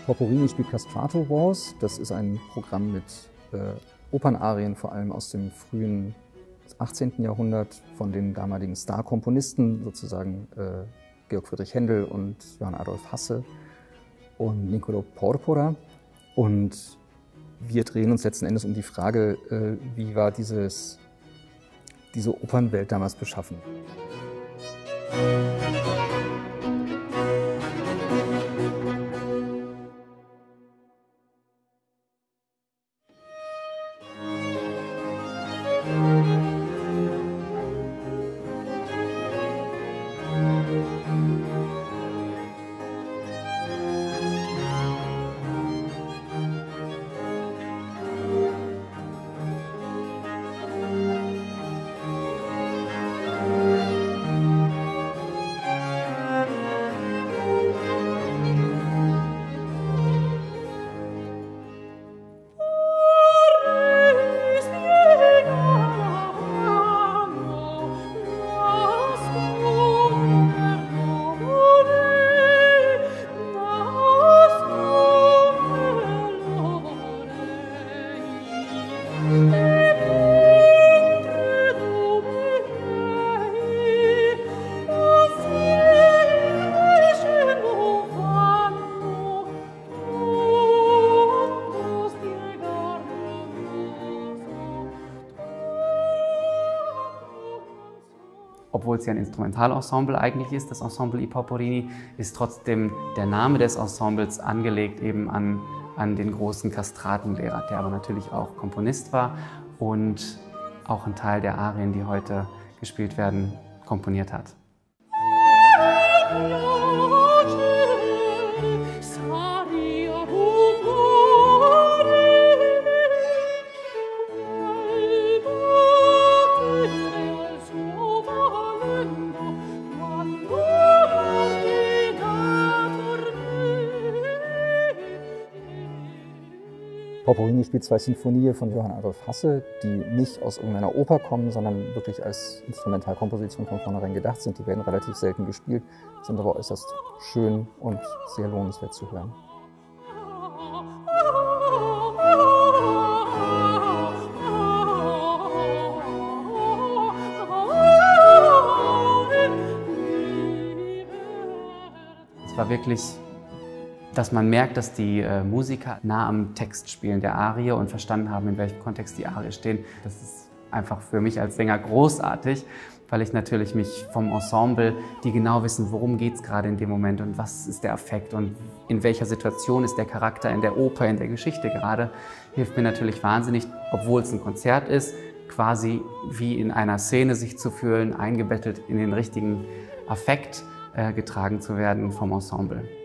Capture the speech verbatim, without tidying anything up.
Porporini spielt Castrato Wars. Das ist ein Programm mit äh, Opernarien, vor allem aus dem frühen achtzehnten Jahrhundert, von den damaligen Star-Komponisten, sozusagen äh, Georg Friedrich Händel und Johann Adolf Hasse und Niccolò Porpora. Und wir drehen uns letzten Endes um die Frage, äh, wie war dieses, diese Opernwelt damals beschaffen. Obwohl es ja ein Instrumentalensemble eigentlich ist, das Ensemble I Porporini, ist trotzdem der Name des Ensembles angelegt eben an, an den großen Kastratenlehrer, der aber natürlich auch Komponist war und auch einen Teil der Arien, die heute gespielt werden, komponiert hat. Porporini spielt zwei Sinfonien von Johann Adolf Hasse, die nicht aus irgendeiner Oper kommen, sondern wirklich als Instrumentalkomposition von vornherein gedacht sind. Die werden relativ selten gespielt, sind aber äußerst schön und sehr lohnenswert zu hören. Es war wirklich, dass man merkt, dass die äh, Musiker nah am Text spielen der Arie und verstanden haben, in welchem Kontext die Arie stehen. Das ist einfach für mich als Sänger großartig, weil ich natürlich mich vom Ensemble, die genau wissen, worum geht es gerade in dem Moment und was ist der Affekt und in welcher Situation ist der Charakter in der Oper, in der Geschichte gerade, hilft mir natürlich wahnsinnig, obwohl es ein Konzert ist, quasi wie in einer Szene sich zu fühlen, eingebettet in den richtigen Affekt äh, getragen zu werden vom Ensemble.